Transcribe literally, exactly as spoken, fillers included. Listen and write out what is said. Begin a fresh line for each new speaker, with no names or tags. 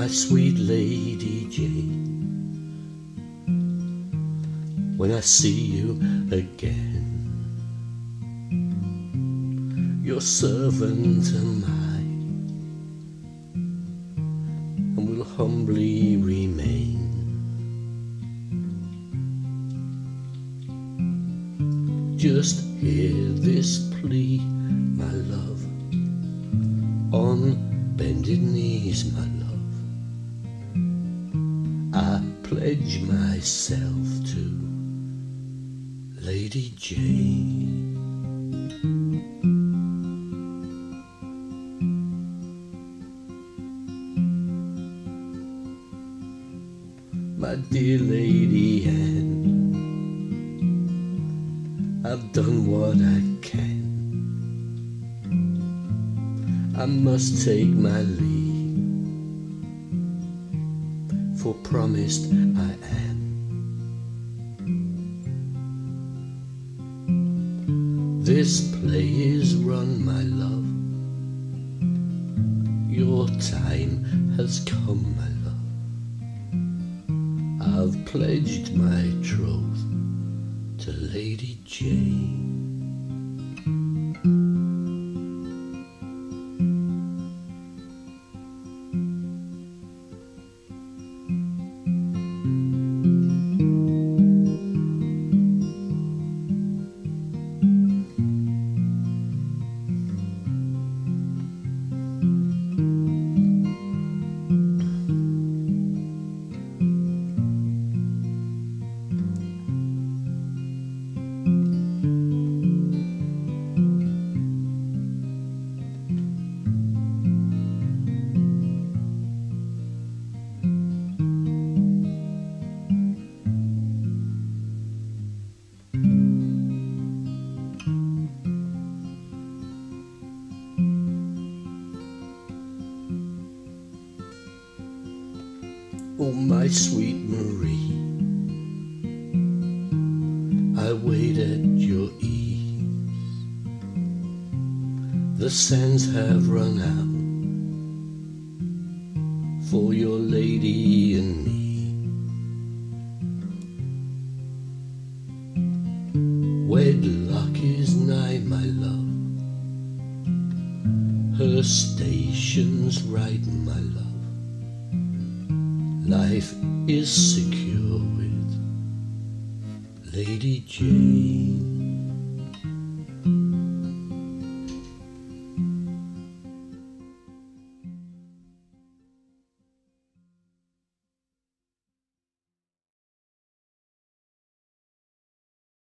my sweet Lady Jane, when I see you again, your servant am I, and will humbly remain. Just hear this plea, my love, on bended knees, my love. I pledge myself to Lady Jane. My dear Lady Anne, I've done what I can. I must take my leave, for promised I am. This play is run, my love. Your time has come, my love. I've pledged my troth to Lady Jane. Oh, my sweet Marie, I wait at your ease. The sands have run out for your lady and me. Wedlock is nigh, my love. Her station's right, my love. Life is secure with Lady Jane.